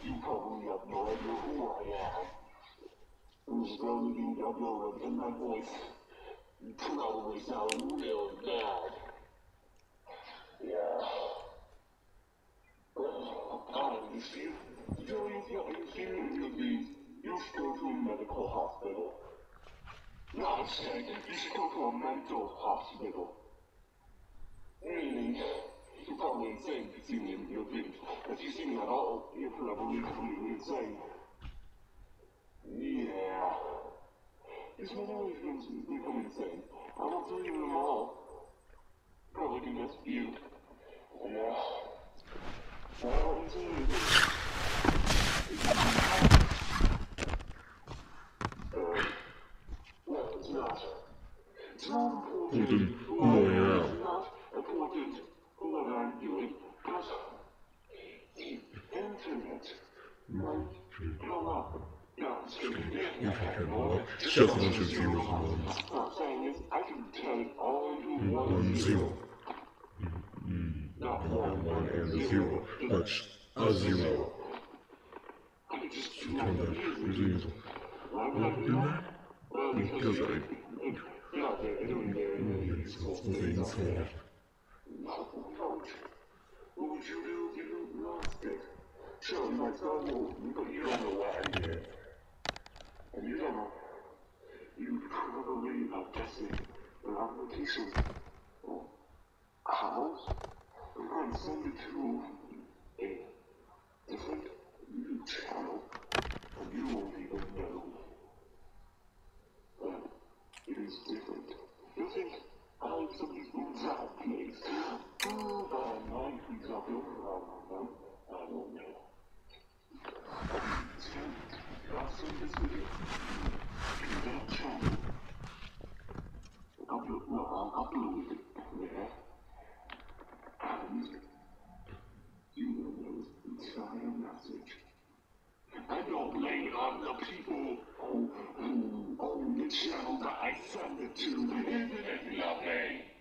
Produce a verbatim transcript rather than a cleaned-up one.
You probably have no idea who I am. I'm just going to be up in my voice. You probably sound real bad. Yeah. Well, honestly, Joey, if you're feeling the beat, you should go to a medical hospital. No, I'm saying you should go to a mental hospital. Meaning, you're probably insane if you see me in your beat. If you see me at all, you're probably completely insane. Yeah. It's one of those things that become insane. I won't tell you them all. Probably can miss you. Yeah. Well, it's easy. Uh, well, it's not. It's not important who I am. It's not important what I'm doing. Because the internet might come up. No, I'm just kidding. You can walk just a bunch of zeros and ones. What I'm saying is, I can tell it all into one, One zero. zero. Mm, not one, one and a zero, but a zero. I could just You turn that into Why would Why I would do you do that? that? Well, Because because I... yeah, they're doing very, very Mm, useful so things. things solved. What would you do if you lost it? Sure, you might start moving, but you don't know what I did. And you don't know. You probably are guessing an application or a house. I'm going to send it to a different new channel, and you won't even know. But it is different. You think I have some of these moves out, please? Oh, but I might be talking about them. I don't know. So, I'll send this video to that channel. Upload, well, I'll upload it there. And you will know the entire message. I don't blame it on the people who, who own the channel that I send it to. Isn't it lovely?